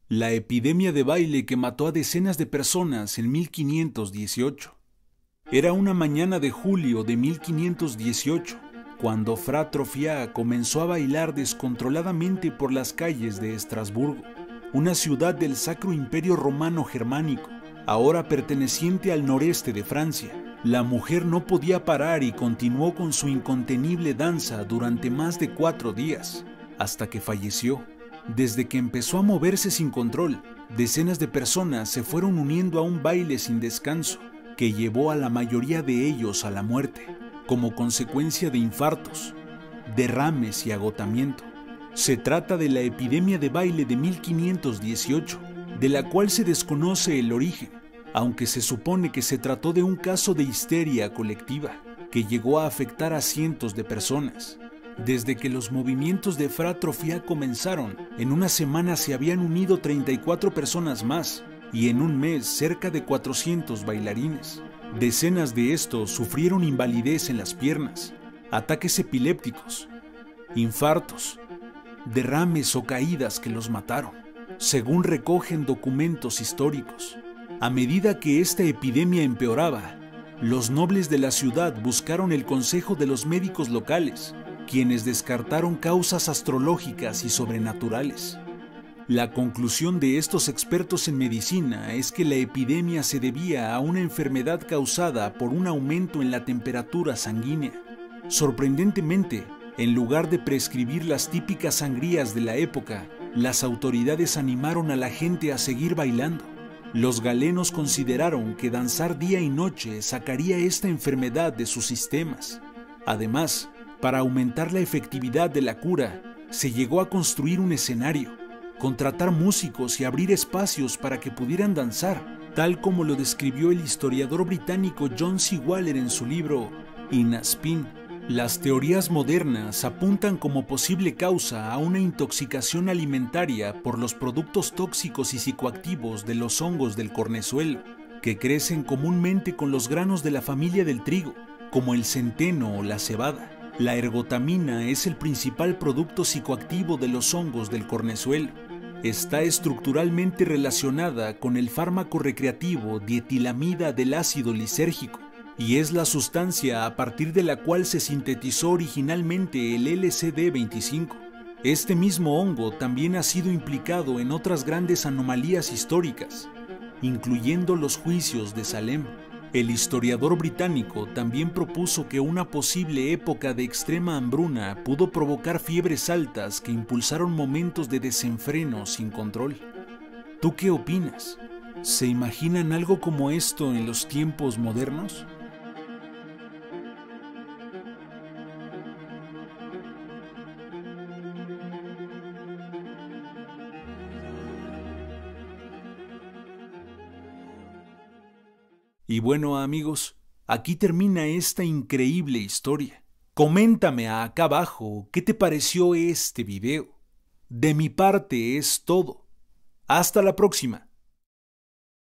La epidemia de baile que mató a decenas de personas en 1518. Era una mañana de julio de 1518, cuando Fra Trofià comenzó a bailar descontroladamente por las calles de Estrasburgo, una ciudad del Sacro Imperio Romano Germánico, ahora perteneciente al noreste de Francia. La mujer no podía parar y continuó con su incontenible danza durante más de 4 días, hasta que falleció. Desde que empezó a moverse sin control, decenas de personas se fueron uniendo a un baile sin descanso, que llevó a la mayoría de ellos a la muerte, como consecuencia de infartos, derrames y agotamiento. Se trata de la epidemia de baile de 1518, de la cual se desconoce el origen, aunque se supone que se trató de un caso de histeria colectiva, que llegó a afectar a cientos de personas. Desde que los movimientos de Fra Trofià comenzaron, en una semana se habían unido 34 personas más, y en un mes cerca de 400 bailarines. Decenas de estos sufrieron invalidez en las piernas, ataques epilépticos, infartos, derrames o caídas que los mataron, según recogen documentos históricos. A medida que esta epidemia empeoraba, los nobles de la ciudad buscaron el consejo de los médicos locales, quienes descartaron causas astrológicas y sobrenaturales. La conclusión de estos expertos en medicina es que la epidemia se debía a una enfermedad causada por un aumento en la temperatura sanguínea. Sorprendentemente, en lugar de prescribir las típicas sangrías de la época, las autoridades animaron a la gente a seguir bailando. Los galenos consideraron que danzar día y noche sacaría esta enfermedad de sus sistemas. Además, para aumentar la efectividad de la cura, se llegó a construir un escenario, contratar músicos y abrir espacios para que pudieran danzar, tal como lo describió el historiador británico John C. Waller en su libro In a Spin. Las teorías modernas apuntan como posible causa a una intoxicación alimentaria por los productos tóxicos y psicoactivos de los hongos del cornezuelo, que crecen comúnmente con los granos de la familia del trigo, como el centeno o la cebada. La ergotamina es el principal producto psicoactivo de los hongos del cornezuelo. Está estructuralmente relacionada con el fármaco recreativo dietilamida del ácido lisérgico, y es la sustancia a partir de la cual se sintetizó originalmente el LSD-25. Este mismo hongo también ha sido implicado en otras grandes anomalías históricas, incluyendo los juicios de Salem. El historiador británico también propuso que una posible época de extrema hambruna pudo provocar fiebres altas que impulsaron momentos de desenfreno sin control. ¿Tú qué opinas? ¿Se imaginan algo como esto en los tiempos modernos? Y bueno, amigos, aquí termina esta increíble historia. Coméntame acá abajo qué te pareció este video. De mi parte es todo. Hasta la próxima.